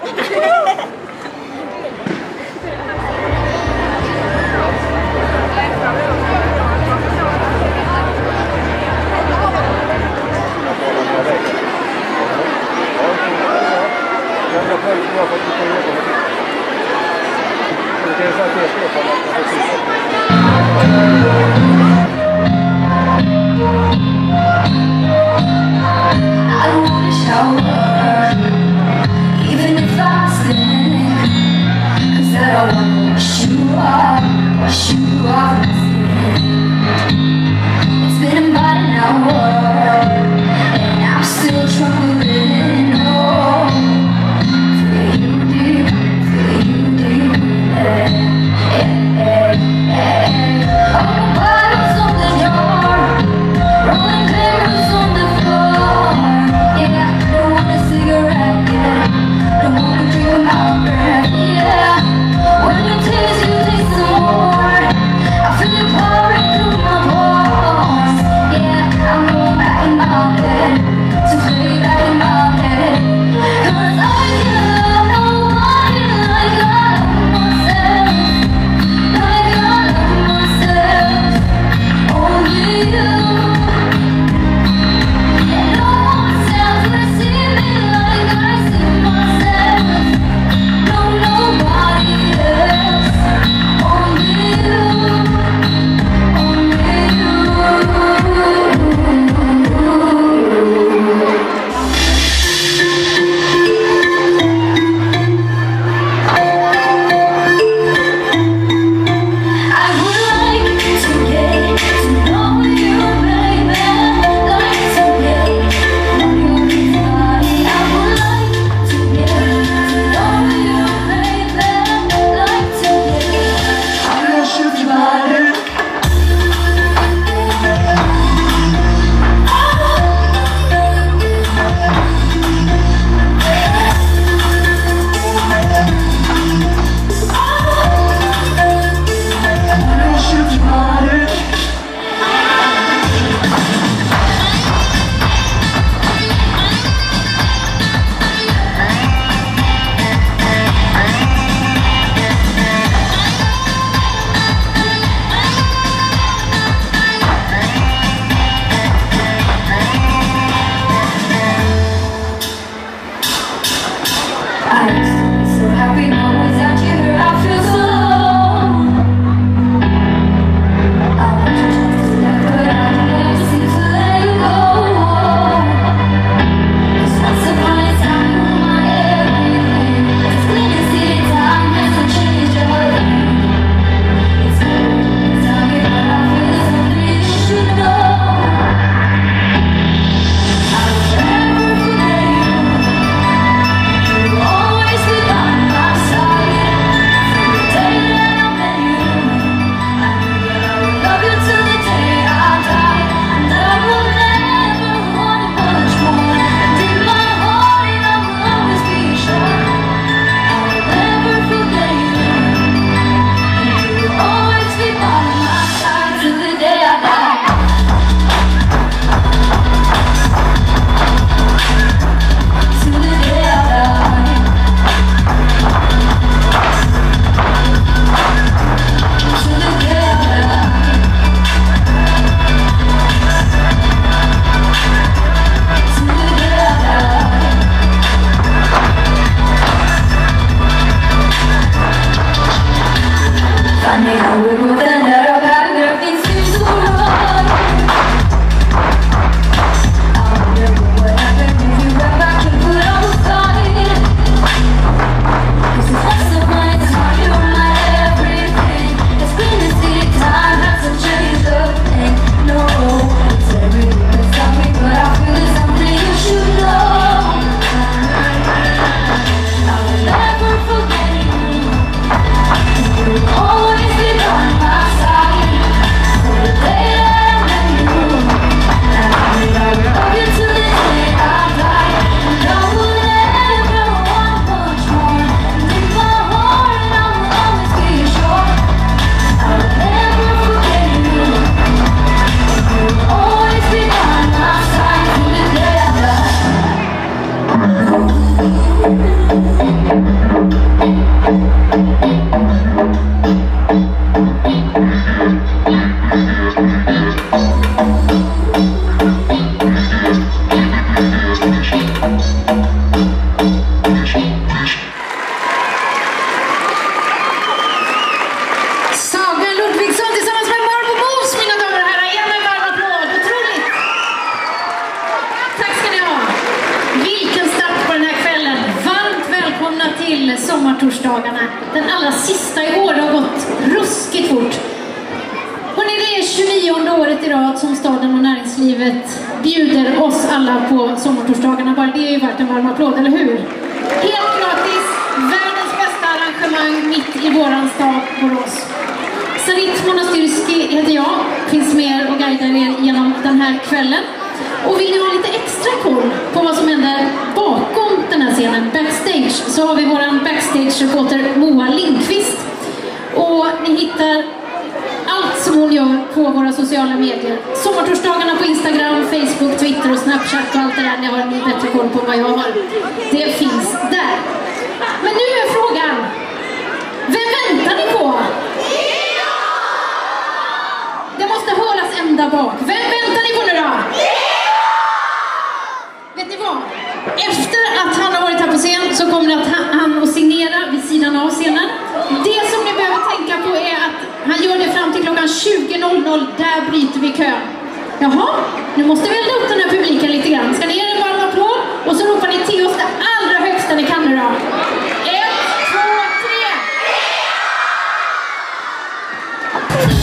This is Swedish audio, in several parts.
Always be by my side. till sommartorsdagarna. Den allra sista i år har gått ruskigt fort. Hörrni, det är 29:e året i rad som staden och näringslivet bjuder oss alla på sommartorsdagarna. Bara det är ju värt en varm applåd, eller hur? Helt gratis, världens bästa arrangemang mitt i våran stad, Borås. Sarit Monastyrski heter jag, finns med och guidar er genom den här kvällen. Och vill ni ha lite extra koll på vad som händer bakom den här scenen, backstage, så har vi våran backstage-reporter Moa Lindqvist. Och ni hittar allt som hon gör på våra sociala medier. Sommartorsdagarna på Instagram, Facebook, Twitter och Snapchat och allt det där. Ni har ni bättre koll på vad jag har. Det finns där. Men nu är frågan, vem väntar ni på? Det måste höras ända bak. Vem väntar ni på nu då? Vet ni vad? Efter att han har varit här på scen så kommer han att signera vid sidan av scenen. Det som ni behöver tänka på är att han gör det fram till klockan 20:00. Där bryter vi kön. Jaha, nu måste vi elda upp den här publiken lite grann. Ska ni ge en varm applåd? Och så ropar ni till oss det allra högsta ni kan nu då. 1, 2, 3.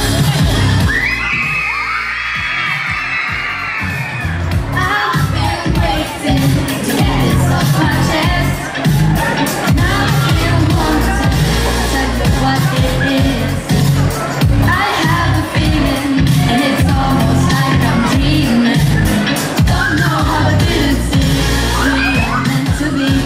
To be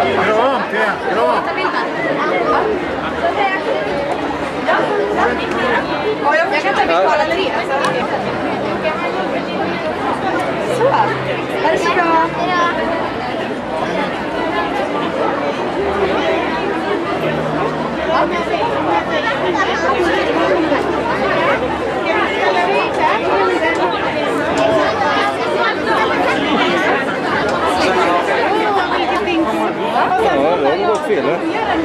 Jag kan ta min kolla eller det. Så, är det så bra? Ja, det har gått fel.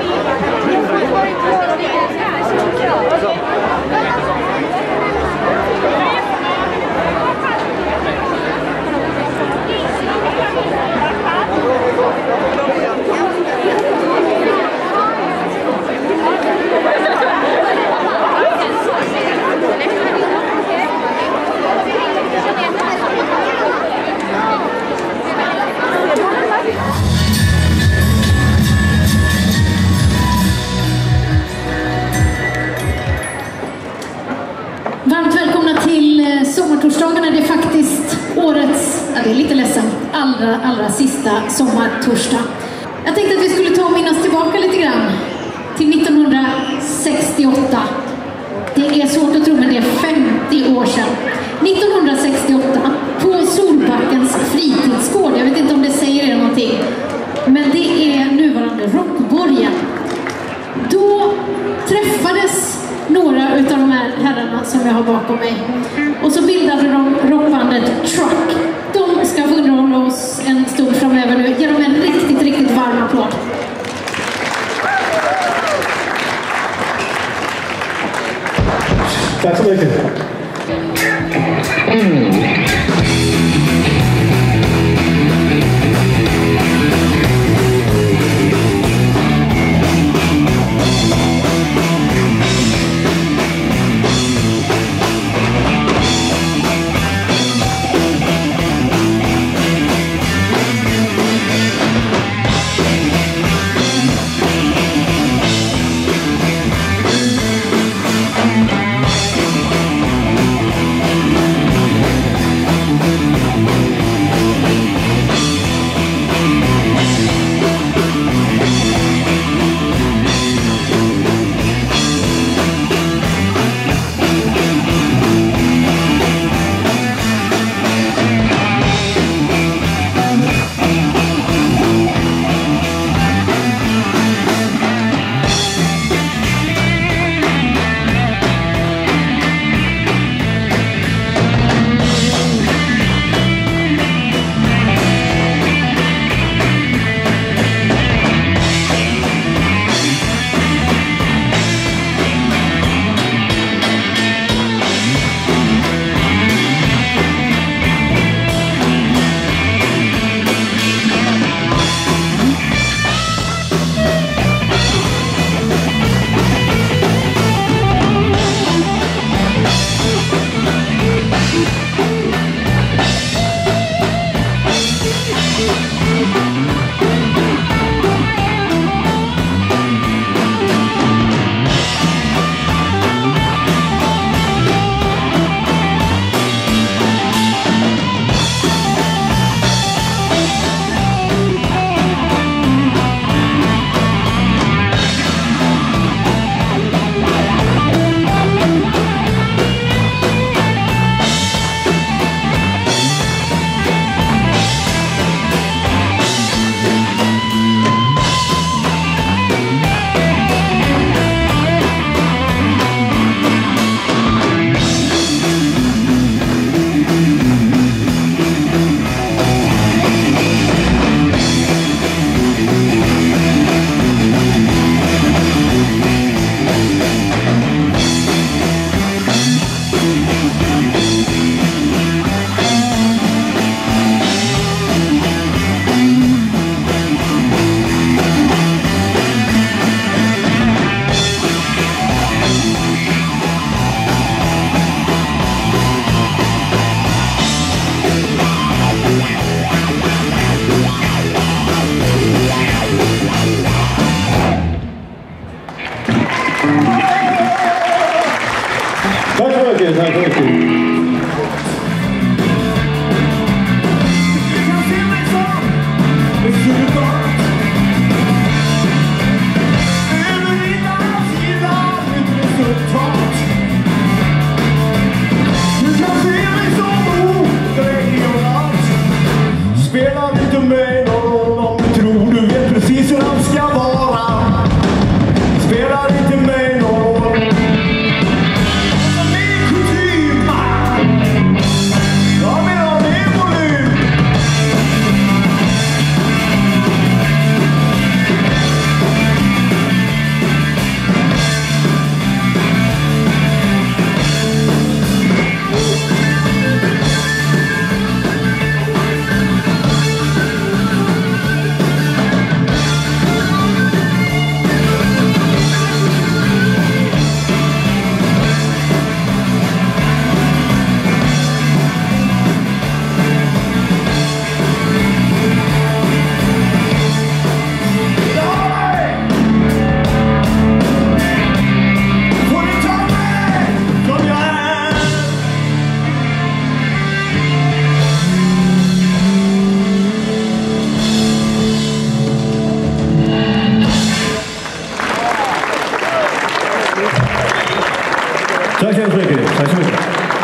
Varmt välkomna till sommartorsdagarna. Det är faktiskt årets, det är lite ledsamt, allra sista sommartorsdag. Jag tänkte att vi skulle ta och minnas tillbaka lite grann till 1968. Det är svårt att tro, men det är 50 år sedan. 1968 på Solbackens fritidsgård. Jag vet inte om det säger er någonting, men det är nuvarande Rockborgen. Då träffades några utav de här herrarna som jag har bakom mig. Och så bildade de rockbandet Truck. De ska få underhålla oss en stund framöver nu. Ge dem en riktigt varm applåd. Tack så mycket. Tack så mycket, tack så mycket. Jag ser mig som ett Tack så mycket. Tack så mycket.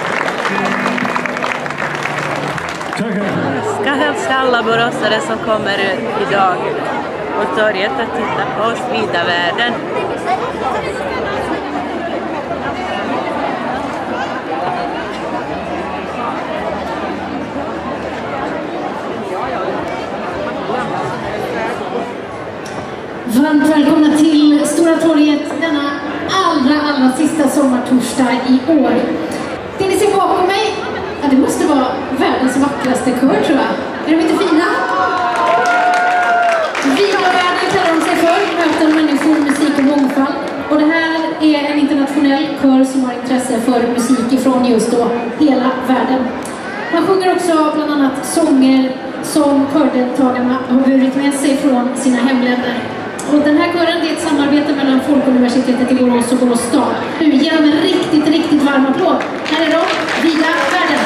Ska hälsa alla boråsare som kommer ut idag på torget att titta på oss vida världen. Varmt välkomna till Stora torget denna allra sista sommartorsdag i år. Det ni ser bakom mig, ja, det måste vara världens vackraste kör, tror jag. Är de inte fina? Vida världen kallar de sig för, möter människor, musik och mångfald. Och det här är en internationell kör som har intresse för musik ifrån just då hela världen. Man sjunger också bland annat sånger som kördeltagarna har burit med sig från sina hemländer. Och den här kören är ett samarbete mellan Folkuniversitetet i Borås och Borås stad. Nu ger de en riktigt varm applåd. Här är de, Vida världen.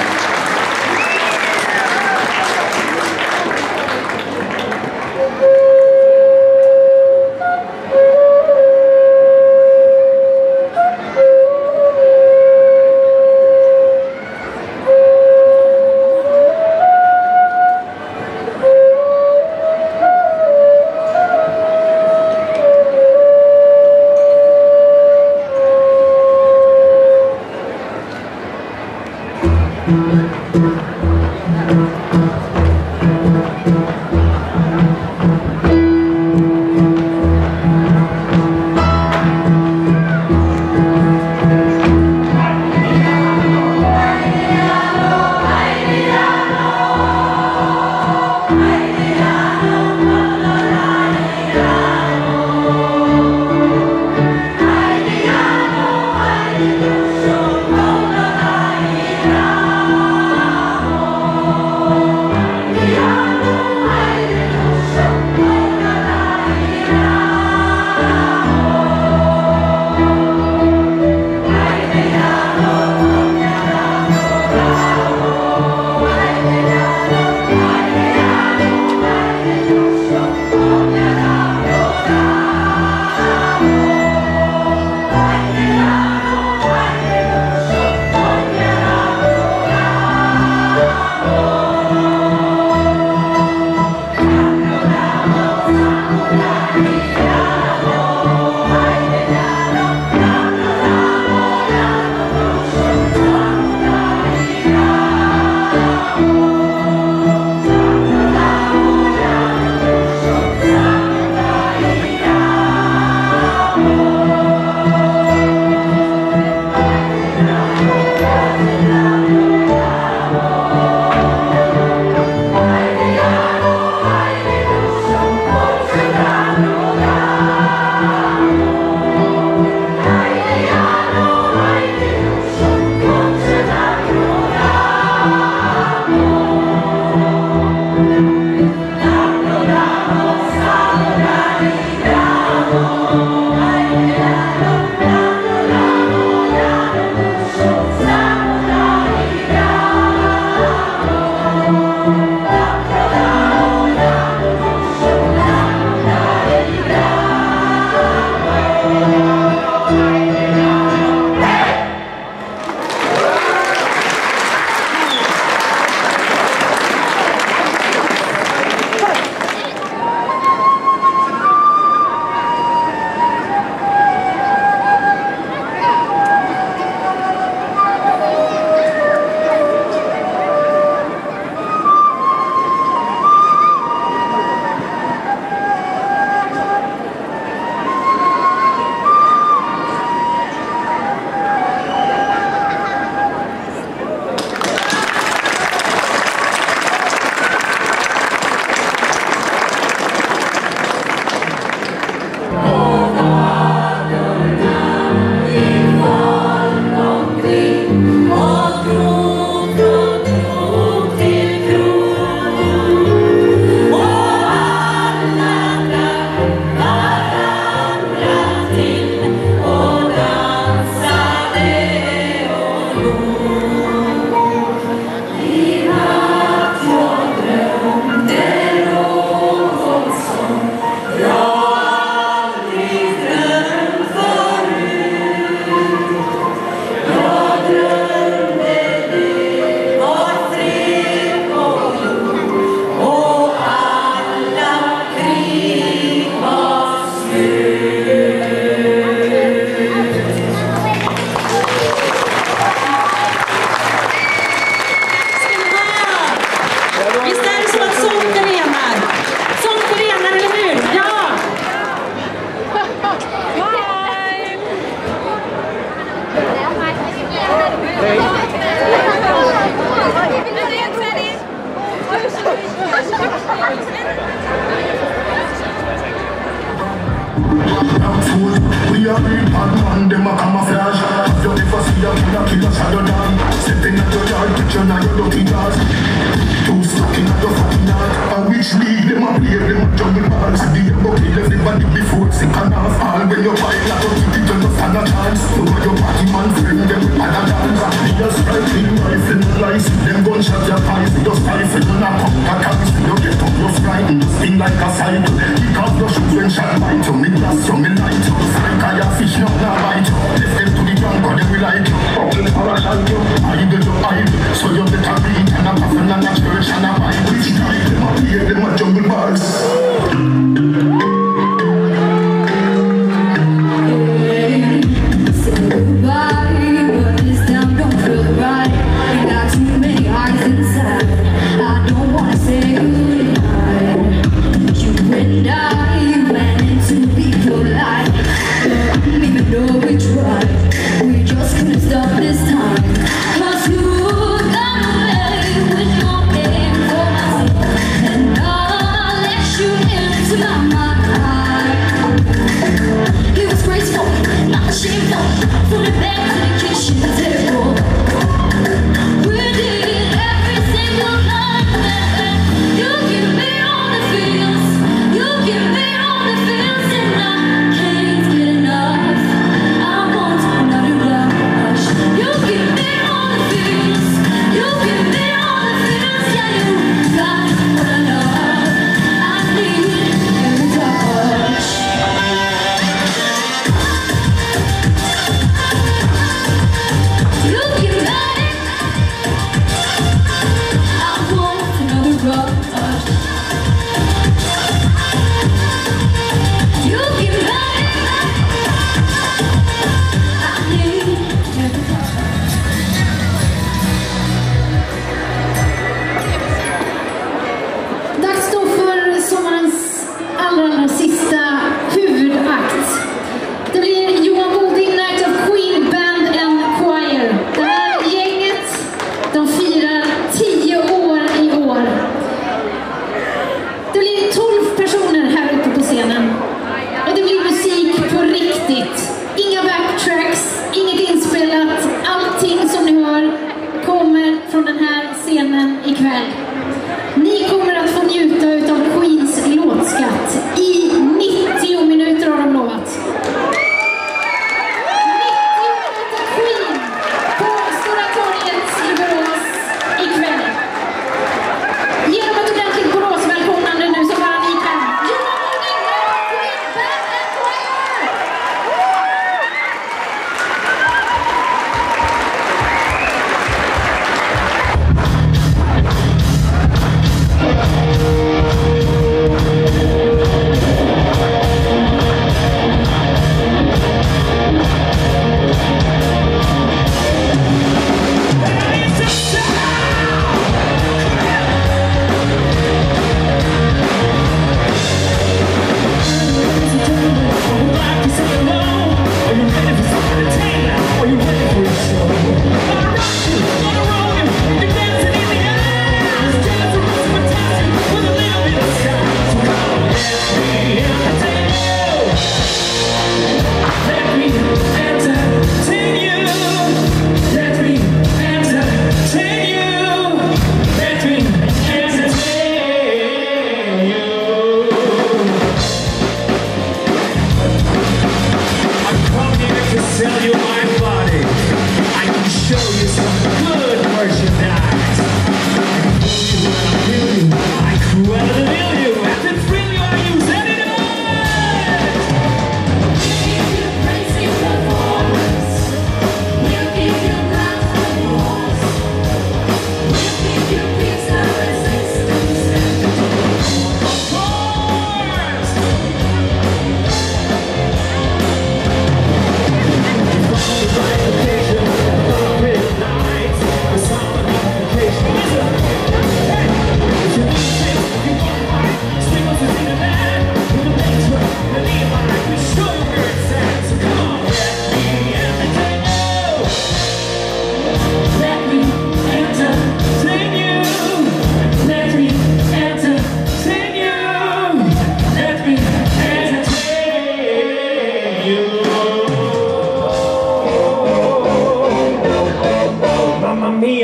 We are real bad man, them a camouflage. If you never see a killer, killer shadow down. Stepping at your yard, picture now your dirty jars. Two stacking at your fucking yard. And which league them a play, them a jungle balls. The bucket left the body before it's sick and off. All when you fight like a kitty, you no stand a chance. So when your party man friend, them with other dance. They just striking rifle, no lies. Them gunshot your eyes, they just rifle, you not come back out. You get up, you're frightened, you spin like a cycle. Kick off your shoes when shot bite you, me glass you, me light you. Like I have fish, not bite you. Left them to the ground, cause they will like you. Fucking parashite you, idle to idle. So you better read and a coffin and a church and a Bible. Which guy, them a play, them a jungle balls.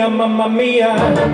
mia, mamma mia.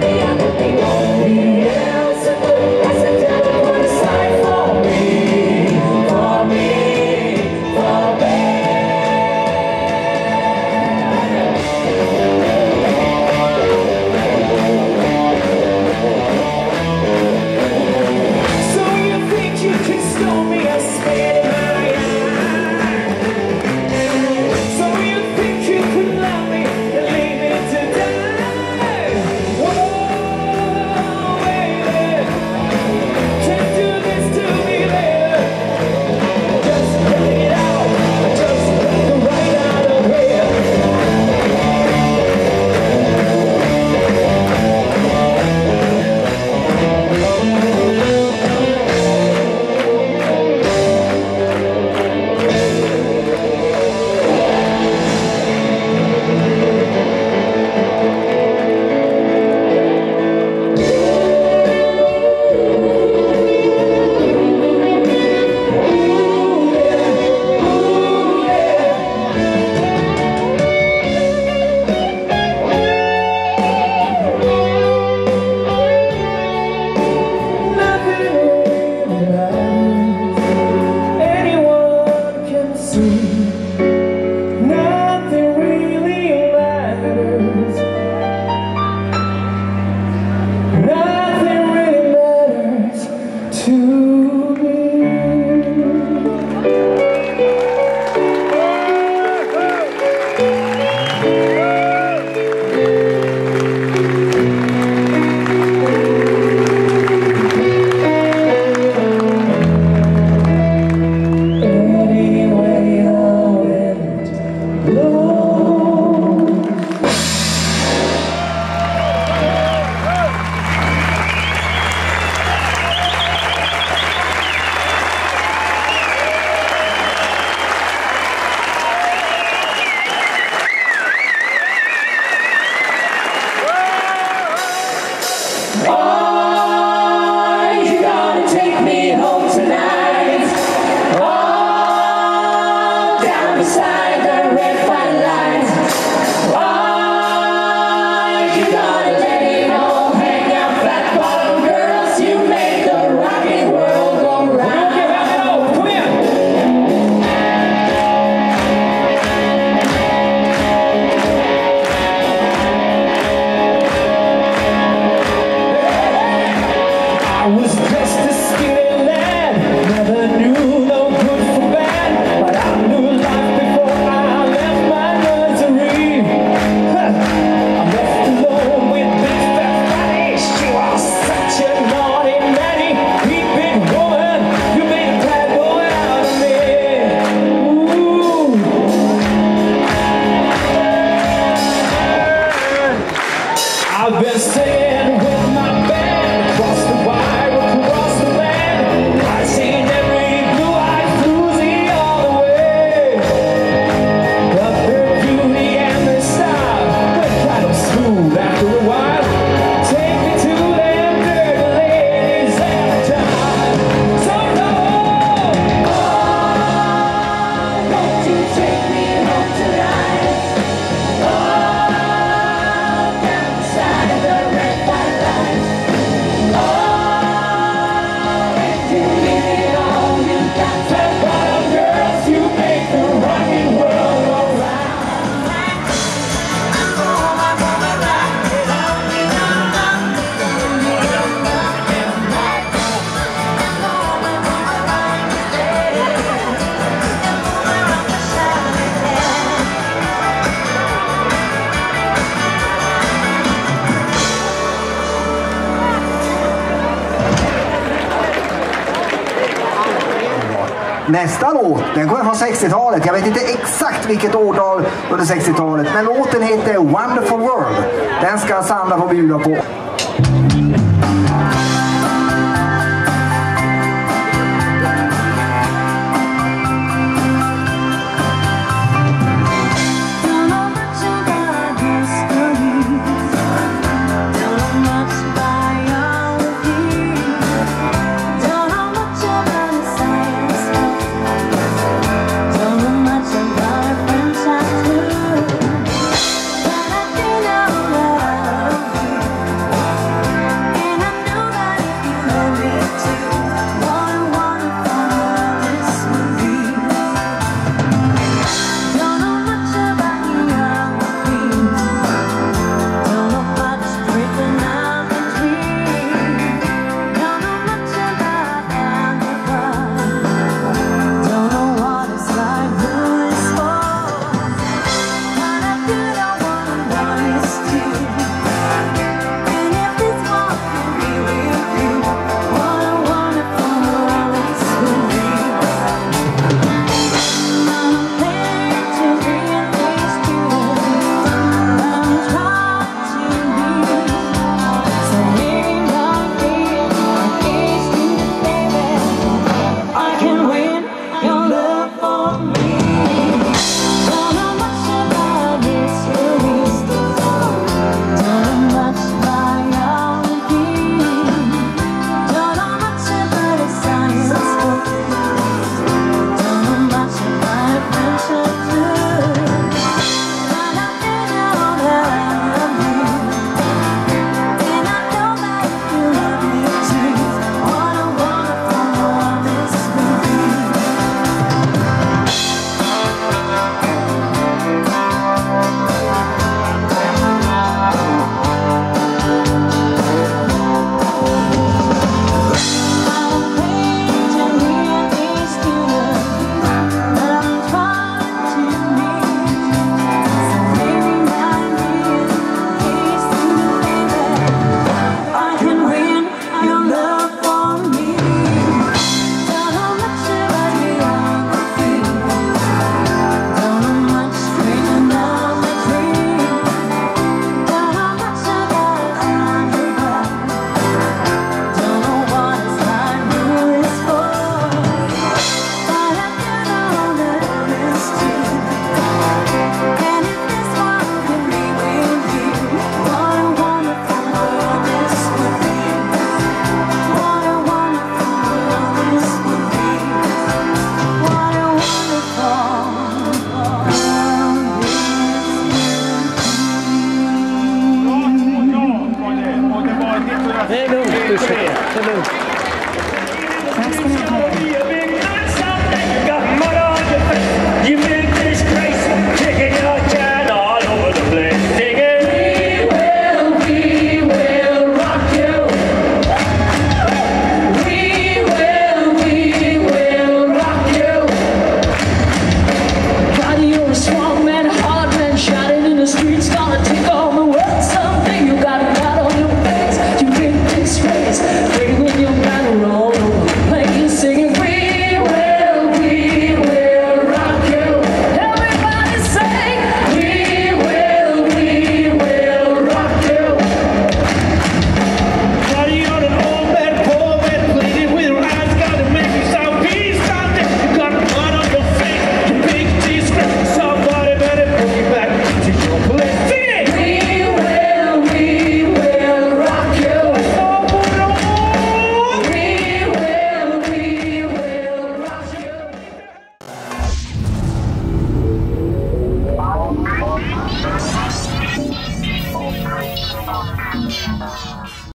Nästa låt, den kommer från 60-talet. Jag vet inte exakt vilket årtal under 60-talet. Men låten heter Wonderful World. Den ska Sandra få bjuda på.